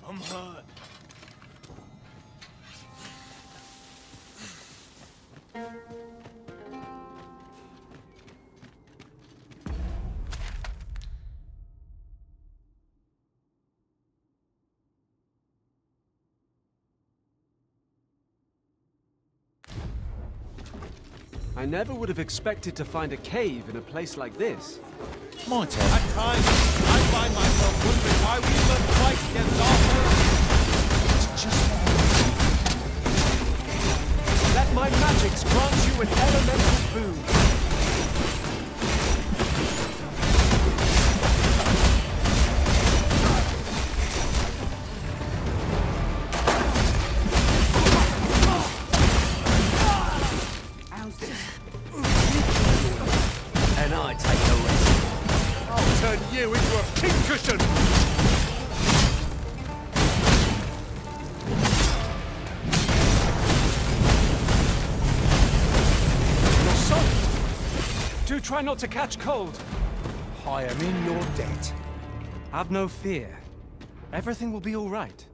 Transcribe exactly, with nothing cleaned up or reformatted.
I'm hurt. I never would have expected to find a cave in a place like this. My turn. At times, I find myself wondering why we must fight against Arthur. It's just what I Let my magics grant you an elemental boon. And I take the rest. I'll turn you into a pincushion! You're soft. Do try not to catch cold. I am in your debt. Have no fear. Everything will be all right.